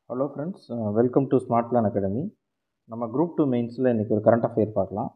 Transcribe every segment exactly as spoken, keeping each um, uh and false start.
Hello friends, welcome to smart plan academy. நம்ம group two மெயின்ஸில் இன்றைக்கி ஒரு கரண்ட் அஃபேர் பார்க்கலாம்.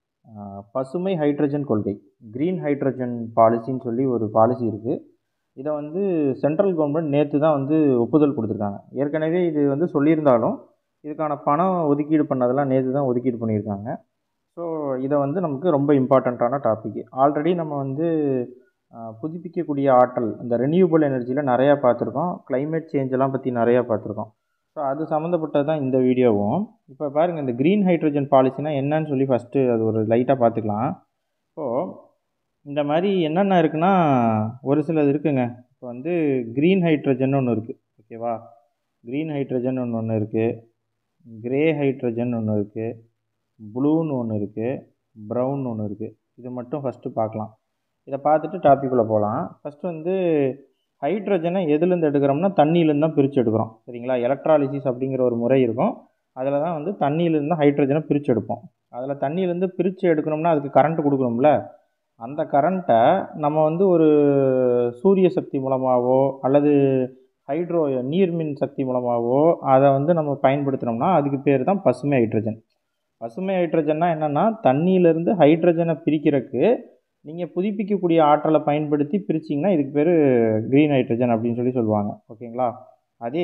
பசுமை ஹைட்ரஜன் கொள்கை, க்ரீன் ஹைட்ரஜன் பாலிசின்னு சொல்லி ஒரு பாலிசி இருக்குது. இதை வந்து சென்ட்ரல் கவர்மெண்ட் நேற்று தான் வந்து ஒப்புதல் கொடுத்துருக்காங்க. ஏற்கனவே இது வந்து சொல்லியிருந்தாலும் இதுக்கான பணம் ஒதுக்கீடு பண்ணதெல்லாம் நேற்று தான் ஒதுக்கீடு பண்ணியிருக்காங்க. ஸோ இதை வந்து நமக்கு ரொம்ப இம்பார்ட்டண்ட்டான டாபிக். ஆல்ரெடி நம்ம வந்து புதுப்பிக்கக்கூடிய ஆற்றல், இந்த ரெனியூபிள் எனர்ஜியில் நிறையா பார்த்துருக்கோம். கிளைமேட் சேஞ்செல்லாம் பற்றி நிறையா பார்த்துருக்கோம். ஸோ அது சம்மந்தப்பட்டது தான் இந்த வீடியோவும். இப்போ பாருங்கள், இந்த க்ரீன் ஹைட்ரஜன் பாலிசினா என்னன்னு சொல்லி ஃபஸ்ட்டு அது ஒரு லைட்டாக பார்த்துக்கலாம். இப்போது இந்த மாதிரி என்னென்ன இருக்குன்னா, ஒரு சிலது இருக்குங்க. இப்போ வந்து க்ரீன் ஹைட்ரஜன் ஒன்று இருக்குது, ஓகேவா? க்ரீன் ஹைட்ரஜன் ஒன்று ஒன்று இருக்குது, கிரே ஹைட்ரஜன் ஒன்று இருக்குது, ப்ளூன்னு ஒன்று இருக்குது, ப்ரௌன் ஒன்று இருக்குது. இது மட்டும் ஃபஸ்ட்டு பார்க்கலாம். இதை பார்த்துட்டு டாபிக்குள்ளே போகலாம். ஃபஸ்ட்டு வந்து ஹைட்ரஜனை எதுலேருந்து எடுக்கிறோம்னா தண்ணியிலேருந்து தான் பிரித்து எடுக்கிறோம், சரிங்களா? எலக்ட்ராலிசிஸ் அப்படிங்கிற ஒரு முறை இருக்கும். அதில் தான் வந்து தண்ணியிலேருந்து ஹைட்ரஜனை பிரித்து எடுப்போம். அதில் தண்ணியிலேருந்து பிரித்து எடுக்கணும்னா அதுக்கு கரண்ட்டு கொடுக்கணும்ல. அந்த கரண்ட்டை நம்ம வந்து ஒரு சூரிய சக்தி மூலமாகவோ அல்லது ஹைட்ரோ நீர்மின் சக்தி மூலமாகவோ அதை வந்து நம்ம பயன்படுத்தினோம்னா அதுக்கு பேர் தான் பசுமை ஹைட்ரஜன். பசுமை ஹைட்ரஜன்னா என்னென்னா, தண்ணியிலேருந்து ஹைட்ரஜனை பிரிக்கிறதுக்கு நீங்கள் புதுப்பிக்கக்கூடிய ஆற்றலை பயன்படுத்தி பிரிச்சிங்கன்னா இதுக்கு பேர் க்ரீன் ஹைட்ரஜன் அப்படின்னு சொல்லி சொல்லுவாங்க, ஓகேங்களா? அதே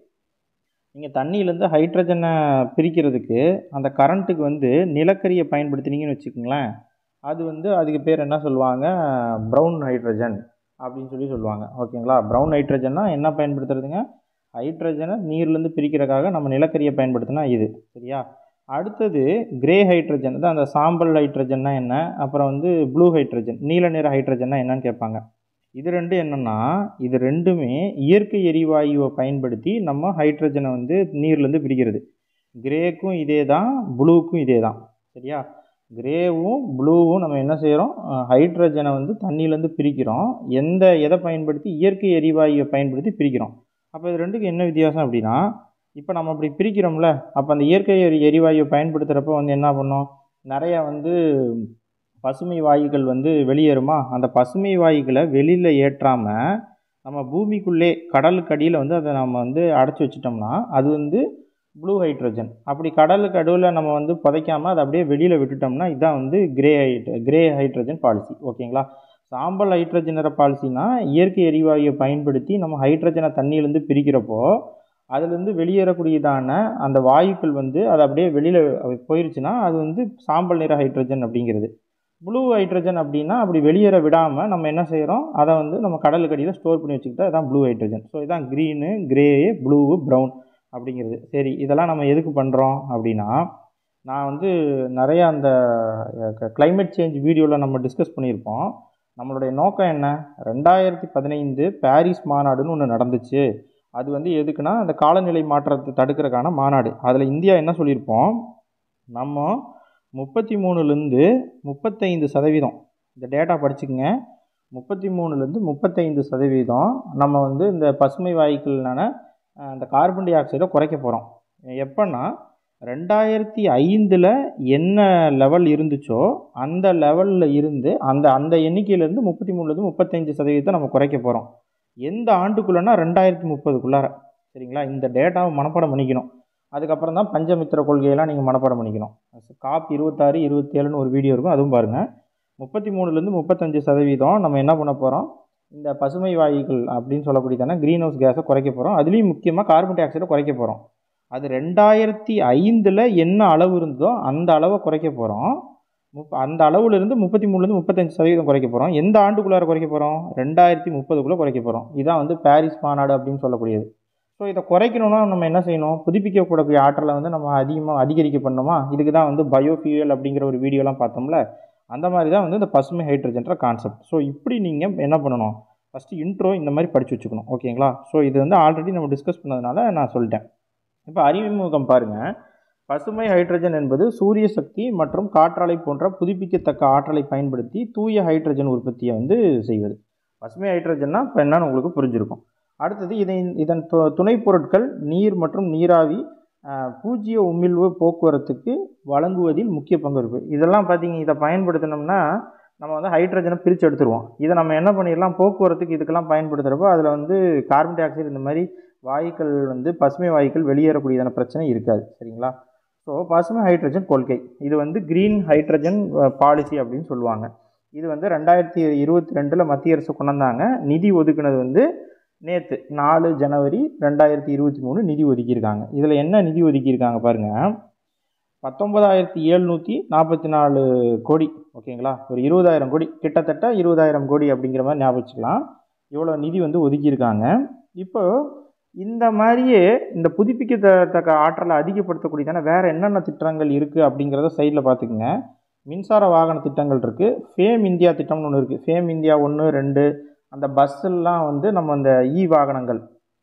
நீங்கள் தண்ணியிலேருந்து ஹைட்ரஜனை பிரிக்கிறதுக்கு அந்த கரண்ட்டுக்கு வந்து நிலக்கரியை பயன்படுத்தினீங்கன்னு வச்சுக்கோங்களேன், அது வந்து அதுக்கு பேர் என்ன சொல்லுவாங்க, ப்ரௌன் ஹைட்ரஜன் அப்படின்னு சொல்லி சொல்லுவாங்க, ஓகேங்களா? ப்ரௌன் ஹைட்ரஜன்னா என்ன பயன்படுத்துறதுங்க? ஹைட்ரஜனை நீர்லேருந்து பிரிக்கிறதுக்காக நம்ம நிலக்கரியை பயன்படுத்தினா இது, சரியா? அடுத்தது கிரே ஹைட்ரஜன் தான். அந்த சாம்பல் ஹைட்ரஜன்னா என்ன, அப்புறம் வந்து ப்ளூ ஹைட்ரஜன், நீல நிற ஹைட்ரஜன்னா என்னன்னு கேட்பாங்க. இது ரெண்டு என்னென்னா, இது ரெண்டுமே இயற்கை எரிவாயுவை பயன்படுத்தி நம்ம ஹைட்ரஜனை வந்து நீர்லேருந்து பிரிக்கிறது. கிரேக்கும் இதே தான், ப்ளூக்கும் இதே தான், சரியா? கிரேவும் ப்ளூவும் நம்ம என்ன செய்கிறோம், ஹைட்ரஜனை வந்து தண்ணியிலேருந்து பிரிக்கிறோம். எந்த எதை பயன்படுத்தி? இயற்கை எரிவாயுவை பயன்படுத்தி பிரிக்கிறோம். அப்போ இது ரெண்டுக்கும் என்ன வித்தியாசம் அப்படின்னா, இப்போ நம்ம அப்படி பிரிக்கிறோம்ல, அப்போ அந்த இயற்கை எரி எரிவாயுவை பயன்படுத்துகிறப்ப வந்து என்ன பண்ணோம், நிறையா வந்து பசுமை வாயுக்கள் வந்து வெளியேறுமா. அந்த பசுமை வாயுக்களை வெளியில் ஏற்றாமல் நம்ம பூமிக்குள்ளே கடலுக்கு அடியில் வந்து அதை நம்ம வந்து அடைச்சி வச்சிட்டோம்னா அது வந்து ப்ளூ ஹைட்ரஜன். அப்படி கடலுக்கு அடியில் நம்ம வந்து புதைக்காமல் அதை அப்படியே வெளியில் விட்டுட்டோம்னா இதுதான் வந்து கிரே ஹைட் கிரே ஹைட்ரஜன் பாலிசி, ஓகேங்களா? சாம்பல் ஹைட்ரஜன் பாலிசினா இயற்கை எரிவாயுவை பயன்படுத்தி நம்ம ஹைட்ரஜனை தண்ணியிலேருந்து பிரிக்கிறப்போ அதுலேருந்து வெளியேறக்கூடியதான அந்த வாயுக்கள் வந்து அது அப்படியே வெளியில் போயிடுச்சுன்னா அது வந்து சாம்பல் நிற ஹைட்ரஜன் அப்படிங்கிறது. ப்ளூ ஹைட்ரஜன் அப்படின்னா அப்படி வெளியேற விடாமல் நம்ம என்ன செய்கிறோம், அதை வந்து நம்ம கடலுக்கு அடியில் ஸ்டோர் பண்ணி வச்சுக்கிட்டா அதுதான் ப்ளூ ஹைட்ரஜன். ஸோ இதுதான் க்ரீனு, கிரே, ப்ளூ, ப்ரௌன் அப்படிங்கிறது. சரி, இதெல்லாம் நம்ம எதுக்கு பண்ணுறோம் அப்படின்னா, நான் வந்து நிறையா அந்த கிளைமேட் சேஞ்ச் வீடியோவில் நம்ம டிஸ்கஸ் பண்ணியிருப்போம். நம்மளுடைய நோக்கம் என்ன, ரெண்டாயிரத்தி பதினைந்து பாரிஸ் மாநாடுன்னு ஒன்று நடந்துச்சு. அது வந்து எதுக்குன்னா அந்த காலநிலை மாற்றத்தை தடுக்கிறதுக்கான மாநாடு. அதில் இந்தியா என்ன சொல்லியிருப்போம், நம்ம முப்பத்தி மூணுலேருந்து முப்பத்தைந்து சதவீதம், இந்த டேட்டா படிச்சுக்கங்க, முப்பத்தி மூணுலேருந்து முப்பத்தைந்து சதவீதம் நம்ம வந்து இந்த பசுமை வாயுக்களான இந்த கார்பன் டை ஆக்சைடை குறைக்க போகிறோம். எப்போன்னா ரெண்டாயிரத்தி ஐந்தில் என்ன லெவல் இருந்துச்சோ அந்த லெவலில் இருந்து அந்த அந்த எண்ணிக்கையிலேருந்து முப்பத்தி மூணுலேருந்து முப்பத்தஞ்சு சதவீதத்தை நம்ம குறைக்க போகிறோம். எந்த ஆண்டுக்குள்ளேனா ரெண்டாயிரத்தி முப்பதுக்குள்ளார, சரிங்களா? இந்த டேட்டாவை மனப்பாடம் பண்ணிக்கணும். அதுக்கப்புறம் தான் பஞ்சமித்திர கொள்கையெல்லாம் நீங்கள் மனப்பாடம் பண்ணிக்கணும். காப் இருபத்தாறு இருபத்தேழுன்னு ஒரு வீடியோ இருக்கும், அதுவும் பாருங்கள். முப்பத்தி மூணுலேருந்து முப்பத்தஞ்சு சதவீதம் நம்ம என்ன பண்ண போகிறோம், இந்த பசுமை வாயுக்கள் அப்படின்னு சொல்லக்கூடியதான க்ரீன் ஹவுஸ் கேஸை குறைக்க போகிறோம். அதுலேயும் முக்கியமாக கார்பன் டை ஆக்சைடை குறைக்க போகிறோம். அது ரெண்டாயிரத்தி ஐந்தில் என்ன அளவு இருந்ததோ அந்த அளவை குறைக்க போகிறோம். முப் அந்த அளவுலேருந்து முப்பத்தி மூணுலேருந்து முப்பத்தஞ்சு சதவீதம் குறைக்க போகிறோம். எந்த ஆண்டுக்குள்ளார குறைக்க போகிறோம், ரெண்டாயிரத்தி முப்பதுக்குள்ளே குறைக்க போகிறோம். இதுதான் வந்து பாரிஸ் மாநாடு அப்படின்னு சொல்லக்கூடியது. ஸோ இதை குறைக்கணும்னா நம்ம என்ன செய்யணும், புதுப்பிக்கக்கூடிய ஆற்றலை வந்து நம்ம அதிகமாக அதிகரிக்க பண்ணணுமா. இதுக்கு தான் வந்து பயோஃபியூயல் அப்படிங்கிற ஒரு வீடியோலாம் பார்த்தோம்ல, அந்த மாதிரி தான் வந்து இந்த பசுமை ஹைட்ரஜன்ற கான்செப்ட். ஸோ இப்படி நீங்கள் என்ன பண்ணணும், ஃபஸ்ட்டு இன்ட்ரோ இந்த மாதிரி படித்து வச்சுக்கணும், ஓகேங்களா? ஸோ இது வந்து ஆல்ரெடி நம்ம டிஸ்கஸ் பண்ணதுனால நான் சொல்லிட்டேன். இப்போ அறிமுகம் பாருங்கள். பசுமை ஹைட்ரஜன் என்பது சூரிய சக்தி மற்றும் காற்றாலை போன்ற புதுப்பிக்கத்தக்க ஆற்றலை பயன்படுத்தி தூய ஹைட்ரஜன் உற்பத்தியை வந்து செய்வது. பசுமை ஹைட்ரஜன்னா இப்போ என்னன்னு உங்களுக்கு புரிஞ்சிருக்கும். அடுத்தது இதை இதன் துணை பொருட்கள் நீர் மற்றும் நீராவி பூஜ்ஜிய உமிழ்வு போக்குவரத்துக்கு வழங்குவதில் முக்கிய பங்கு இருக்குது. இதெல்லாம் பார்த்தீங்க, இதை பயன்படுத்தினோம்னா நம்ம வந்து ஹைட்ரஜனை பிரித்து எடுத்துருவோம். இதை நம்ம என்ன பண்ணிடலாம், போக்குவரத்துக்கு இதுக்கெல்லாம் பயன்படுத்துகிறப்போ அதில் வந்து கார்பன் டை ஆக்சைடு இந்த மாதிரி வாயுக்கள் வந்து பசுமை வாயுக்கள் வெளியேறக்கூடியதான பிரச்சனை இருக்காது. சரிங்களா? ஸோ பசுமை ஹைட்ரஜன் கொள்கை இது வந்து க்ரீன் ஹைட்ரஜன் பாலிசி அப்படின்னு சொல்லுவாங்க. இது வந்து ரெண்டாயிரத்தி இருபத்தி ரெண்டில் மத்திய அரசு கொண்டு வந்தாங்க. நிதி ஒதுக்குனது வந்து நேற்று நாலு ஜனவரி ரெண்டாயிரத்தி இருபத்தி மூணு நிதி ஒதுக்கியிருக்காங்க. இதில் என்ன நிதி ஒதுக்கியிருக்காங்க பாருங்கள், பத்தொன்பதாயிரத்தி எழுநூற்றி நாற்பத்தி நாலு கோடி. ஓகேங்களா? ஒரு இருபதாயிரம் கோடி, கிட்டத்தட்ட இருபதாயிரம் கோடி அப்படிங்கிற மாதிரி ஞாபகம் வச்சுக்கலாம். இவ்வளோ நிதி வந்து ஒதுக்கியிருக்காங்க. இப்போ இந்த மாதிரியே இந்த புதுப்பிக்கத்தக்க ஆற்றலை அதிகப்படுத்தக்கூடியதான வேறு என்னென்ன திட்டங்கள் இருக்குது அப்படிங்கிறத சைடில் பார்த்துக்குங்க. மின்சார வாகன திட்டங்கள் இருக்குது. ஃபேம் இந்தியா திட்டம்னு ஒன்று இருக்குது. ஃபேம் இந்தியா ஒன்று ரெண்டு அந்த பஸ்ஸெல்லாம் வந்து நம்ம இந்த இ வாகனங்கள்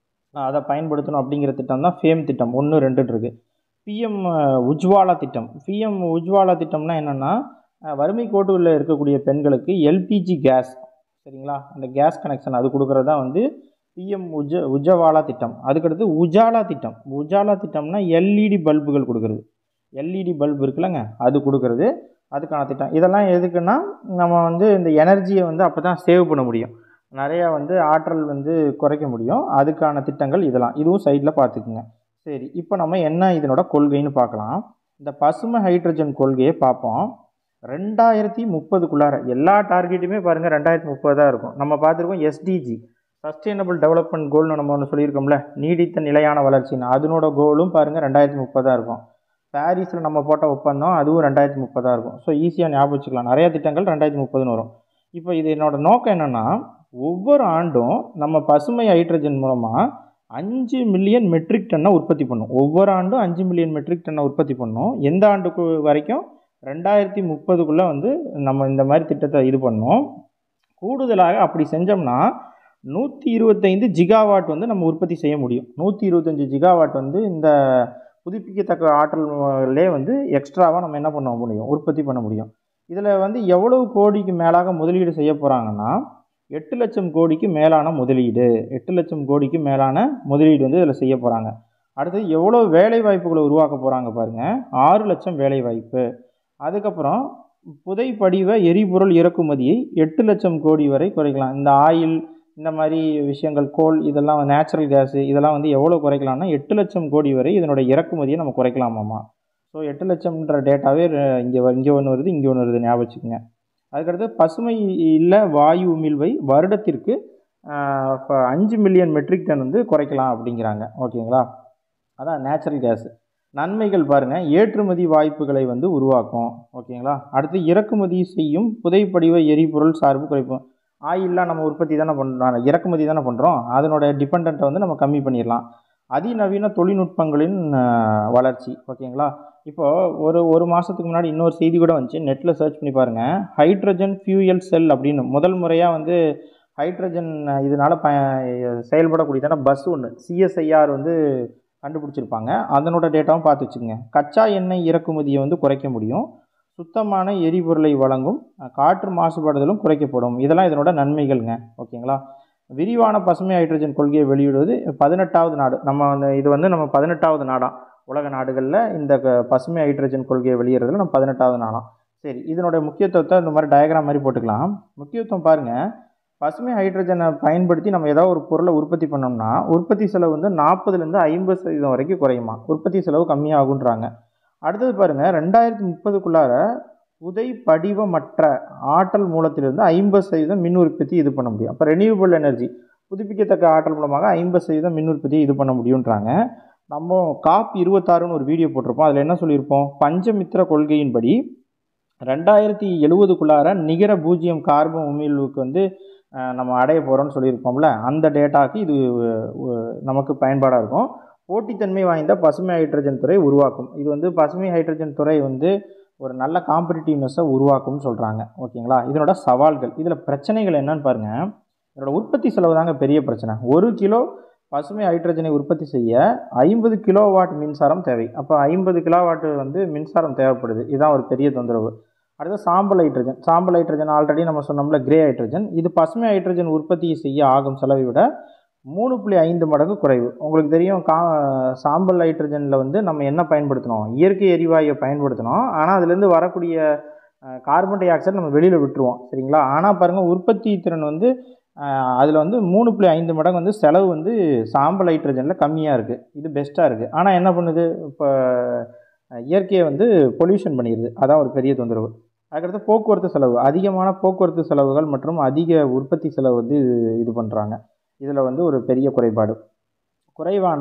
அதை பயன்படுத்தணும் அப்படிங்கிற திட்டம் தான் ஃபேம் திட்டம் ஒன்று ரெண்டுன்னு இருக்குது. பிஎம் உஜ்வாலா திட்டம். பிஎம் உஜ்வாலா திட்டம்னா என்னென்னா, வறுமை கோட்டுகளில் இருக்கக்கூடிய பெண்களுக்கு எல்பிஜி கேஸ், சரிங்களா, அந்த கேஸ் கனெக்ஷன் அது கொடுக்குறது தான் வந்து பிஎம் உஜ உஜ்வாலா திட்டம். அதுக்கடுத்து உஜாலா திட்டம். உஜாலா திட்டம்னா எல்இடி பல்புகள் கொடுக்குறது. எல்இடி பல்பு இருக்குல்லங்க, அது கொடுக்குறது, அதுக்கான திட்டம். இதெல்லாம் எதுக்குன்னா, நம்ம வந்து இந்த எனர்ஜியை வந்து அப்போ தான் சேவ் பண்ண முடியும், நிறையா வந்து ஆற்றல் வந்து குறைக்க முடியும். அதுக்கான திட்டங்கள் இதெல்லாம், இதுவும் சைடில் பார்த்துக்குங்க. சரி, இப்போ நம்ம என்ன இதனோட கொள்கைன்னு பார்க்கலாம். இந்த பசுமை ஹைட்ரஜன் கொள்கையை பார்ப்போம். ரெண்டாயிரத்தி முப்பதுக்குள்ளார எல்லா டார்கெட்டுமே பாருங்கள் ரெண்டாயிரத்தி முப்பது தான் இருக்கும். நம்ம பார்த்துருக்கோம் எஸ்டிஜி, சஸ்டைனபிள் டெவலப்மெண்ட் கோல்னு நம்ம ஒன்று சொல்லியிருக்கோம்ல, நீடித்த நிலையான வளர்ச்சின்னு, அதனோட கோலும் பாருங்கள் ரெண்டாயிரத்தி முப்பது தான் இருக்கும். பாரிஸில் நம்ம போட்ட ஒப்பந்தம் அதுவும் ரெண்டாயிரத்தி முப்பது தான் இருக்கும். ஸோ ஈஸியாக ஞாபகம் வச்சுக்கலாம். நிறையா திட்டங்கள் ரெண்டாயிரத்தி முப்பதுன்னு வரும். இப்போ இது என்னோட நோக்கம் என்னென்னா, ஒவ்வொரு ஆண்டும் நம்ம பசுமை ஹைட்ரஜன் மூலமாக அஞ்சு மில்லியன் மெட்ரிக் டன்னை உற்பத்தி பண்ணும். ஒவ்வொரு ஆண்டும் அஞ்சு மில்லியன் மெட்ரிக் டன்னை உற்பத்தி பண்ணும். எந்த ஆண்டுக்கு வரைக்கும்? ரெண்டாயிரத்தி முப்பதுக்குள்ளே வந்து நம்ம இந்த மாதிரி திட்டத்தை இது பண்ணோம். கூடுதலாக அப்படி செஞ்சோம்னா நூற்றி இருபத்தைந்து ஜிகாவாட் வந்து நம்ம உற்பத்தி செய்ய முடியும். நூற்றி இருபத்தஞ்சி ஜிகாவாட் வந்து இந்த புதுப்பிக்கத்தக்க ஆற்றலே வந்து எக்ஸ்ட்ராவாக நம்ம என்ன பண்ண முடியும், உற்பத்தி பண்ண முடியும். இதில் வந்து எவ்வளவு கோடிக்கு மேலாக முதலீடு செய்ய போகிறாங்கன்னா, எட்டு லட்சம் கோடிக்கு மேலான முதலீடு எட்டு லட்சம் கோடிக்கு மேலான முதலீடு வந்து இதில் செய்ய போகிறாங்க. அடுத்து எவ்வளோ வேலை வாய்ப்புகளை உருவாக்க போகிறாங்க பாருங்கள், ஆறு லட்சம் வேலை வாய்ப்பு. அதுக்கப்புறம் புதைப்படிவ எரிபொருள் இறக்குமதியை எட்டு லட்சம் கோடி வரை குறைக்கலாம். இந்த ஆயில், இந்த மாதிரி விஷயங்கள், கோல், இதெல்லாம் நேச்சுரல் கேஸு, இதெல்லாம் வந்து எவ்வளோ குறைக்கலாம்னா எட்டு லட்சம் கோடி வரை இதனோட இறக்குமதியை நம்ம குறைக்கலாமாம்மா. ஸோ எட்டு லட்சம்ன்ற டேட்டாவே இங்கே இங்கே ஒன்று வருது, இங்கே ஒன்று வருது, ஞாபகம் வச்சுக்கோங்க. அதுக்கடுத்து பசுமை இல்ல வாயு உமிழ்வை வருடத்திற்கு அஞ்சு மில்லியன் மெட்ரிக் டன் வந்து குறைக்கலாம் அப்படிங்கிறாங்க. ஓகேங்களா? அதான் நேச்சுரல் கேஸு. நன்மைகள் பாருங்கள், ஏற்றுமதி வாய்ப்புகளை வந்து உருவாக்கும். ஓகேங்களா? அடுத்து இறக்குமதி செய்யும் புதைப்படிவ எரிபொருள் சார்பு குறைப்போம். ஆயில்லாம் நம்ம உற்பத்தி தானே பண்ணுறோம், இறக்குமதி தானே பண்ணுறோம், அதனோட டிபெண்ட்டை வந்து நம்ம கம்மி பண்ணிடலாம். அதிநவீன தொழில்நுட்பங்களின் வளர்ச்சி. ஓகேங்களா? இப்போது ஒரு ஒரு மாதத்துக்கு முன்னாடி இன்னொரு செய்தி கூட வந்துச்சு, நெட்டில் சர்ச் பண்ணி பாருங்கள். ஹைட்ரஜன் ஃபியூயல் செல் அப்படின்னு முதல் முறையாக வந்து ஹைட்ரஜன் இதனால் ப செயல்படக்கூடியதான பஸ் ஒன்று சிஎஸ்ஐஆர் வந்து கண்டுபிடிச்சிருப்பாங்க. அதனோட டேட்டாவும் பார்த்து வச்சுக்கோங்க. கச்சா எண்ணெய் இறக்குமதியை வந்து குறைக்க முடியும். சுத்தமான எரிபொருளை வழங்கும். காற்று மாசுபடுதலும் குறைக்கப்படும். இதெல்லாம் இதனோட நன்மைகள்ங்க. ஓகேங்களா? விரிவான பசுமை ஹைட்ரஜன் கொள்கையை வெளியிடுவது பதினெட்டாவது நாடு. நம்ம அந்த இது வந்து நம்ம பதினெட்டாவது நாடாம் உலக நாடுகளில் இந்த பசுமை ஹைட்ரஜன் கொள்கையை வெளியிடுறதுல நம்ம பதினெட்டாவது நாடாம். சரி, இதனுடைய முக்கியத்துவத்தை இந்த மாதிரி டயக்ராம் மாதிரி போட்டுக்கலாம். முக்கியத்துவம் பாருங்கள், பசுமை ஹைட்ரஜனை பயன்படுத்தி நம்ம ஏதாவது ஒரு பொருளை உற்பத்தி பண்ணோம்னா உற்பத்தி செலவு வந்து நாற்பதுலேருந்து ஐம்பது சதவீதம் வரைக்கும் குறையுமா. உற்பத்தி செலவு கம்மியாகுன்றாங்க. அடுத்தது பாருங்கள், ரெண்டாயிரத்தி முப்பதுக்குள்ளார புதை படிவமற்ற ஆற்றல் மூலத்திலிருந்து ஐம்பது சதவீதம் மின் உற்பத்தி இது பண்ண முடியும். அப்போ ரெனியூவபிள் எனர்ஜி, புதுப்பிக்கத்தக்க ஆற்றல் மூலமாக ஐம்பது சதவீதம் மின் உற்பத்தியை இது பண்ண முடியுன்றாங்க. நம்ம காப் இருபத்தாறுன்னு ஒரு வீடியோ போட்டிருப்போம். அதில் என்ன சொல்லியிருப்போம், பஞ்சமித்திர கொள்கையின்படி ரெண்டாயிரத்தி எழுபதுக்குள்ளார நிகர பூஜ்ஜியம் கார்பன் உமிழ்வுக்கு வந்து நம்ம அடைய போகிறோம்னு சொல்லியிருப்போம்ல, அந்த டேட்டாவுக்கு இது நமக்கு பயன்பாடாக இருக்கும். போட்டித்தன்மை வாய்ந்த பசுமை ஹைட்ரஜன் துறை உருவாக்கும். இது வந்து பசுமை ஹைட்ரஜன் துறை வந்து ஒரு நல்ல காம்படிட்டிவ்னஸை உருவாக்கும்னு சொல்கிறாங்க. ஓகேங்களா? இதனோட சவால்கள், இதில் பிரச்சனைகள் என்னன்னு பாருங்கள். இதனோட உற்பத்தி செலவு தாங்க பெரிய பிரச்சனை. ஒரு கிலோ பசுமை ஹைட்ரஜனை உற்பத்தி செய்ய ஐம்பது கிலோவாட் மின்சாரம் தேவை. அப்போ ஐம்பது கிலோவாட்டு வந்து மின்சாரம் தேவைப்படுது. இதுதான் ஒரு பெரிய தொந்தரவு. அடுத்து சாம்பல் ஹைட்ரஜன். சாம்பல் ஹைட்ரஜன் ஆல்ரெடி நம்ம சொன்னோம்ல, கிரே ஹைட்ரஜன். இது பசுமை ஹைட்ரஜன் உற்பத்தி செய்ய ஆகும் செலவை விட மூணு புள்ளி ஐந்து மடங்கு குறைவு. உங்களுக்கு தெரியும், கா சாம்பல் ஹைட்ரஜனில் வந்து நம்ம என்ன பயன்படுத்தணும், இயற்கை எரிவாயுவை பயன்படுத்தணும். ஆனால் அதுலேருந்து வரக்கூடிய கார்பன் டை ஆக்சைடு நம்ம வெளியில் விட்டுருவோம். சரிங்களா? ஆனால் பாருங்கள், உற்பத்தி திறன் வந்து அதில் வந்து மூணு புள்ளி ஐந்து மடங்கு வந்து செலவு வந்து சாம்பல் ஹைட்ரஜனில் கம்மியாக இருக்குது. இது பெஸ்ட்டாக இருக்குது. ஆனால் என்ன பண்ணுது, இப்போ இயற்கையை வந்து பொல்யூஷன் பண்ணிடுது. அதான் ஒரு பெரிய தொந்தரவு. அதுக்கடுத்து போக்குவரத்து செலவு, அதிகமான போக்குவரத்து செலவுகள் மற்றும் அதிக உற்பத்தி செலவு வந்து இது இது பண்ணுறாங்க. இதில் வந்து ஒரு பெரிய குறைபாடு. குறைவான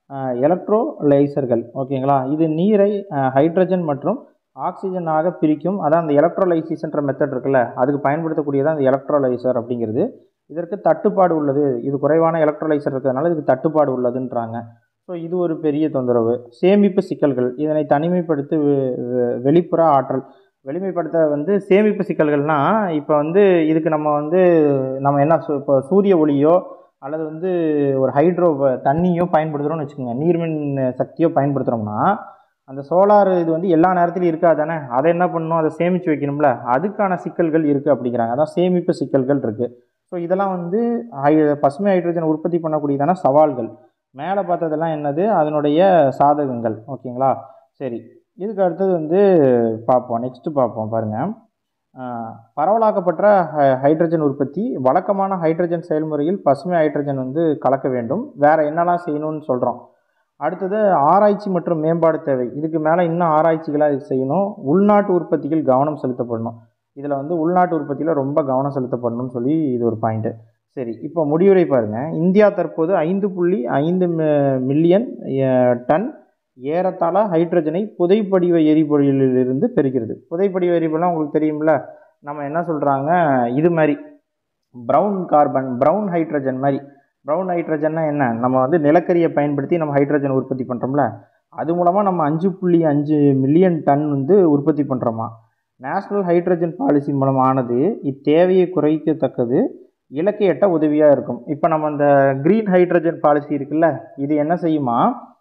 எலக்ட்ரோலைசர்கள், ஓகேங்களா. இது நீரை ஹைட்ரஜன் மற்றும் ஆக்சிஜனாக பிரிக்கும். அதான் அந்த எலக்ட்ரோலைசிஸ்ன்ற மெத்தட் இருக்குல்ல, அதுக்கு பயன்படுத்தக்கூடியதான் அந்த எலக்ட்ரோலைசர் அப்படிங்கிறது. இதற்கு தட்டுப்பாடு உள்ளது. இது குறைவான எலக்ட்ரோலைசர் இருக்கிறதுனால இதுக்கு தட்டுப்பாடு உள்ளதுன்றாங்க. ஸோ இது ஒரு பெரிய தொந்தரவு. சேமிப்பு சிக்கல்கள், இதனை தனிமைப்படுத்தி வெளிப்புற ஆற்றல் வெளிமைப்படுத்த வந்து சேமிப்பு சிக்கல்கள்னால், இப்போ வந்து இதுக்கு நம்ம வந்து நம்ம என்ன இப்போ சூரிய ஒளியோ அல்லது வந்து ஒரு ஹைட்ரோ தண்ணியோ பயன்படுத்துகிறோம்னு வச்சுக்கோங்க, நீர்மின் சக்தியோ பயன்படுத்துகிறோம்னா, அந்த சோலார் இது வந்து எல்லா நேரத்துலையும் இருக்காது தானே. அதை என்ன பண்ணணும், அதை சேமித்து வைக்கணும்ல, அதுக்கான சிக்கல்கள் இருக்குது அப்படிங்கிறாங்க. அதான் சேமிப்பு சிக்கல்கள் இருக்குது. ஸோ இதெல்லாம் வந்து ஹை பசுமை ஹைட்ரஜன் உற்பத்தி பண்ணக்கூடியதான சவால்கள். மேலே பார்த்ததெல்லாம் என்னது, அதனுடைய சாதகங்கள், ஓகேங்களா. சரி, இதுக்கு அடுத்தது வந்து பார்ப்போம். நெக்ஸ்ட்டு பார்ப்போம் பாருங்கள். பரவலாக்கப்பட்ட ஹைட்ரஜன் உற்பத்தி, வழக்கமான ஹைட்ரஜன் செயல்முறையில் பசுமை ஹைட்ரஜன் வந்து கலக்க வேண்டும். வேறு என்னெல்லாம் செய்யணும்னு சொல்கிறோம். அடுத்தது ஆராய்ச்சி மற்றும் மேம்பாடு தேவை. இதுக்கு மேலே இன்னும் ஆராய்ச்சிகளாக இது செய்யணும். உள்நாட்டு உற்பத்தியில் கவனம் செலுத்தப்படணும். இதில் வந்து உள்நாட்டு உற்பத்தியில் ரொம்ப கவனம் செலுத்தப்படணும்னு சொல்லி இது ஒரு பாயிண்ட்டு. சரி, இப்போ முடிவுரை பாருங்கள். இந்தியா தற்போது ஐந்து புள்ளி ஐந்து மில்லியன் டன் ஏறத்தாழ ஹைட்ரஜனை புதைப்படிவ எரிபொருளிலிருந்து பெறுகிறது. புதைப்படிவ எரிபொருள்லாம் உங்களுக்கு தெரியும்ல, நம்ம என்ன சொல்கிறாங்க, இது மாதிரி ப்ரௌன் கார்பன், ப்ரௌன் ஹைட்ரஜன் மாதிரி. ப்ரௌன் ஹைட்ரஜன்னா என்ன, நம்ம வந்து நிலக்கரியை பயன்படுத்தி நம்ம ஹைட்ரஜன் உற்பத்தி பண்ணுறோம்ல, அது மூலமாக நம்ம அஞ்சு புள்ளி அஞ்சு மில்லியன் டன் வந்து உற்பத்தி பண்ணுறோமா. நேஷ்னல் ஹைட்ரஜன் பாலிசி மூலமானது இத்தேவையை குறைக்கத்தக்கது, இலக்கை எட்ட உதவியாக இருக்கும். இப்போ நம்ம இந்த க்ரீன் ஹைட்ரஜன் பாலிசி இருக்குல்ல, இது என்ன செய்யுமா,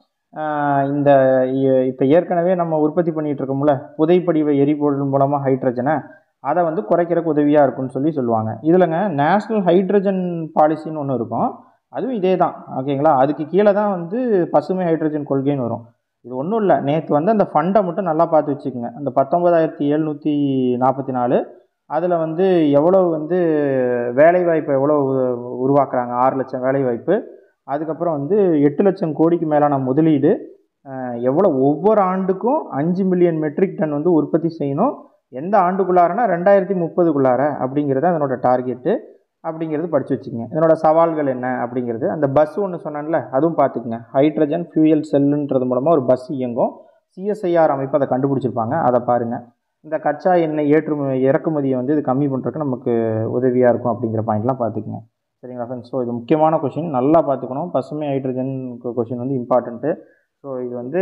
இந்த இப்போ ஏற்கனவே நம்ம உற்பத்தி பண்ணிகிட்டு இருக்கோம்ல புதைப்படிவ எரிபொருள் மூலமாக ஹைட்ரஜனை, அதை வந்து குறைக்கிறதுக்கு உதவியாக இருக்கும்னு சொல்லி சொல்லுவாங்க. இதில்ங்க நேஷ்னல் ஹைட்ரஜன் பாலிசின்னு ஒன்று இருக்கும், அதுவும் இதே தான், ஓகேங்களா. அதுக்கு கீழே தான் வந்து பசுமை ஹைட்ரஜன் கொள்கைன்னு வரும். இது ஒன்றும் இல்லை, நேற்று வந்து அந்த ஃபண்டை மட்டும் நல்லா பார்த்து வச்சுக்கோங்க. அந்த பத்தொம்பதாயிரத்தி எழுநூற்றி நாற்பத்தி நாலு அதில் வந்து எவ்வளோ வந்து வேலைவாய்ப்பு எவ்வளோ உருவாக்குறாங்க, ஆறு லட்சம் வேலைவாய்ப்பு. அதுக்கப்புறம் வந்து எட்டு லட்சம் கோடிக்கு மேலான முதலீடு, எவ்வளோ ஒவ்வொரு ஆண்டுக்கும் அஞ்சு மில்லியன் மெட்ரிக் டன் வந்து உற்பத்தி செய்யணும். எந்த ஆண்டுக்குள்ளாரனா ரெண்டாயிரத்தி முப்பதுக்குள்ளார அப்படிங்கிறது அதனோட டார்கெட்டு அப்படிங்கிறது படித்து வச்சுக்கோங்க. இதனோட சவால்கள் என்ன அப்படிங்கிறது, அந்த பஸ் ஒன்று சொன்னான்ல அதுவும் பார்த்துக்குங்க. ஹைட்ரஜன் ஃபியூயல் செல்லுன்றது மூலமாக ஒரு பஸ் இயங்கும். சிஎஸ்ஐஆர் அமைப்பு அதை கண்டுபிடிச்சிருப்பாங்க, அதை பாருங்கள். இந்த கச்சா எண்ணெய் ஏற்றுமதி இறக்குமதியை வந்து இது கம்மி பண்ணுறதுக்கு நமக்கு உதவியாக இருக்கும் அப்படிங்கிற பாயிண்ட்லாம் பார்த்துக்குங்க. சரிங்களா ஃப்ரெண்ட்ஸ். ஸோ இது முக்கியமான கொஷின், நல்லா பார்த்துக்கணும். பசுமை ஹைட்ரஜன் கொஷின் வந்து இம்பார்ட்டண்ட்டு. ஸோ இது வந்து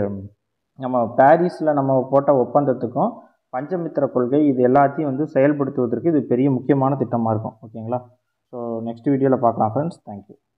நம்ம பாரிஸில் நம்ம போட்ட ஒப்பந்தத்துக்கும் பஞ்சமித்திர கொள்கை இது எல்லாத்தையும் வந்து செயல்படுத்துவதற்கு இது பெரிய முக்கியமான திட்டமாக இருக்கும், ஓகேங்களா. ஸோ நெக்ஸ்ட் வீடியோவில் பார்க்கலாம் ஃப்ரெண்ட்ஸ். தேங்க்யூ.